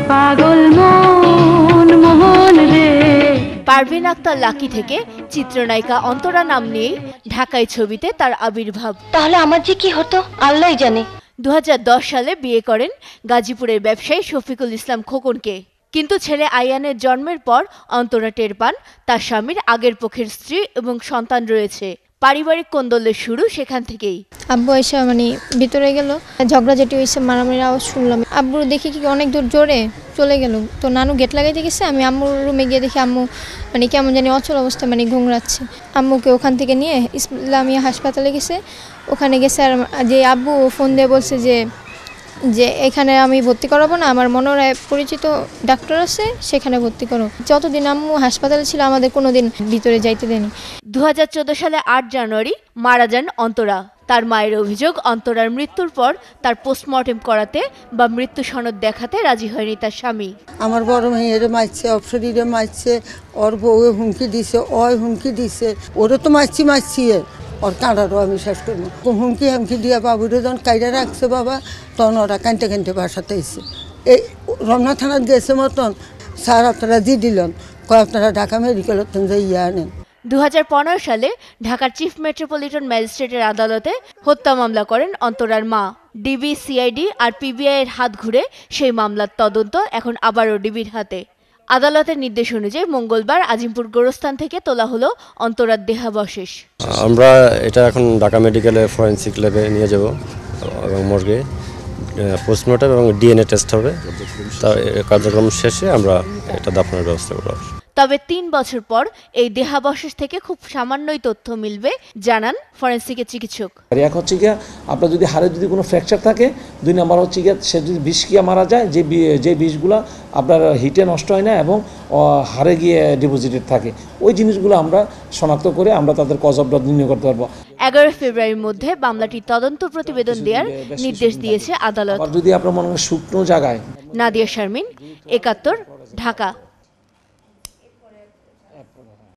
পাগল মন মোহন রে। পারভিন আক্তার লাকি থেকে চিত্রনায়িকা অন্তরা নাম নিয়ে ঢাকাই ছবিতে তার আবির্ভাব। তাহলে আমার যে কি হতো আল্লাহই জানে। 2010 সালে বিয়ে করেন গাজীপুরের ব্যবসায়ী শফিকুল ইসলাম খোকনকে। কিন্তু ছেলে আয়ানের জন্মের পর অন্তরা টের পান তার স্বামীর আগের পক্ষের স্ত্রী এবং সন্তান রয়েছে। পারিবারিক কোন্দলের শুরু সেখান থেকেই। আব্বু এসে ভিতরে গেল, ঝগড়াঝাটি হয়েছে, মারামারির আওয়াজ শুনলাম। আব্বুর দেখি কি অনেক দূর জোরে চলে গেল। তো নানু গেট লাগাইতে গেছে, আমি আম্মুর রুমে গিয়ে দেখি আম্মু কেমন জানি অচল অবস্থা ঘুমরাচ্ছে। আম্মুকে ওখান থেকে নিয়ে ইসলামিয়া হাসপাতালে গেছে। ওখানে গেছে আর যে আব্বু ফোন দিয়ে বলছে যে এখানে আমি ভর্তি করাবো না, আমার মনোরায় পরিচিত ডাক্তার আছে, সেখানে ভর্তি করো। যতদিন আম্মু হাসপাতালে ছিল আমাদের কোনোদিন ভিতরে যাইতে দেয়নি। 2014 সালে 8 জানুয়ারি মারা যান অন্তরা। তার মায়ের অভিযোগ, অন্তরার মৃত্যুর পর তার পোস্টমর্টেম করাতে বা মৃত্যু সনদ দেখাতে রাজি হয়নি তার স্বামী। আমার বড় মেয়েরে মারছে, অপসরীরে মারছে, ওর বউ হুমকি দিছে, হুমকি দিছে, ওরও তো মারছি ওর কাঁড়ারও আমি শেষ করবো। হুমকি দিয়া বাবুরে যখন কাইরা রাখছে বাবা, তখন ওরা কাঁদতে বাসাতে এসে এই রমনা থানার গেছে মতন, স্যার আপনারা দি দিলেন, আপনারা ঢাকা মেডিকেলের যে আনেন। 2015 সালে ঢাকার চিফ মেট্রোপলিটন ম্যাজিস্ট্রেটের আদালতে হত্যা মামলা করেন অন্তরার মা। ডিবি, সিআইডি আর পিবিআই এর হাত ঘুরে সেই মামলার তদন্ত এখন আবারও ডিবির হাতে। আদালতের নির্দেশ অনুযায়ী মঙ্গলবার আজিমপুর গোরস্থান থেকে তোলা হলো অন্তরার দেহাবশেষ। আমরা এটা এখন ঢাকা মেডিকেলে ফরেনসিক ল্যাবে নিয়ে যাব এবং মর্গে পোস্টমর্টম এবং ডিএনএ টেস্ট হবে। তার কার্যক্রম শেষে আমরা এটা দাফনের ব্যবস্থা করব। তবে 3 বছর পর এই দেহাবশেষ থেকে খুব সামান্যই তথ্য মিলবে, জানান ফরেনসিকের চিকিৎসক। এক হচ্ছে গিয়া আপনার যদি হাড়ে যদি কোনো ফ্র্যাকচার থাকে, 2 নম্বর হচ্ছে গিয়া সে যদি বিষ গিয়া মারা যায়, যে বিষগুলো আপনার হিটে নষ্ট হয় না এবং হাড়ে গিয়ে ডিপোজিটেড থাকে, ওই জিনিসগুলো আমরা শনাক্ত করে আমরা তাদের কজ অফ ডেথ নির্ণয় করতে পারবো। 11 ফেব্রুয়ারির মধ্যে মামলাটির তদন্ত প্রতিবেদন দেওয়ার নির্দেশ দিয়েছে আদালত। যদি আপনার মনে হয় শুকনো জায়গায়। নাদিয়া শারমিন, 71, ঢাকা।